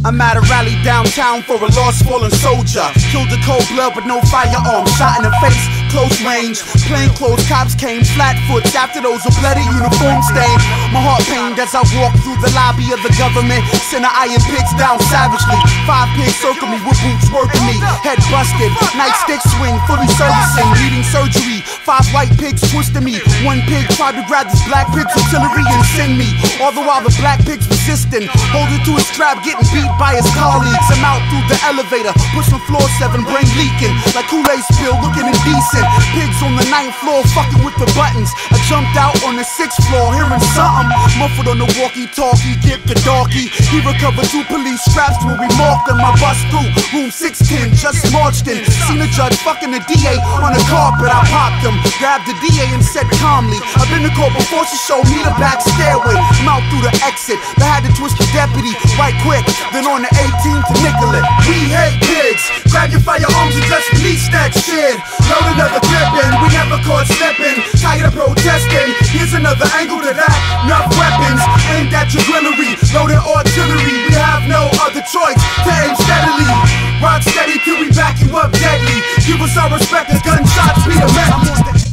I'm at a rally downtown for a lost fallen soldier. Killed a cold blood but no firearm. Shot in the face, close range. Plainclothes cops came, flat-foots after those with bloody uniform stain. My heart pained as I walked through the lobby of the government. Send iron pigs down savagely. 5 pigs circle me with boots working me. Head busted, nightstick swing, fully servicing, needing surgery. 5 white pigs twisted me. 1 pig tried to grab this black pig's artillery and send me. All the while the black pig's resisting, holding to his strap, getting beat by his colleagues. I'm out through the elevator, pushing floor 7, brain leaking like Kool-Aid spill, looking indecent. Pigs on the 9th floor, fucking with the buttons. I jumped out on the 6th floor, hearing something muffled on the walkie-talkie. Get the doggy. He recovered 2 police straps when we marked him. I bust through room 610, just marched in. Seen a judge fucking the DA on the carpet. I popped him, grabbed the DA and said calmly, I've been to court before, she showed me the back stairway. I'm out through the exit, I had to twist the deputy right quick. Then on the 18th to Nicollet. We hate pigs. Grab your firearms and just release that shit. Load another clip in, we never caught slipping. Tired of protesting, here's another angle to that. Enough weapons aimed at your grillery. Loaded artillery, we have no other choice to aim steadily. Rock steady till we back you up deadly. Give us our respect as gunshots be the message.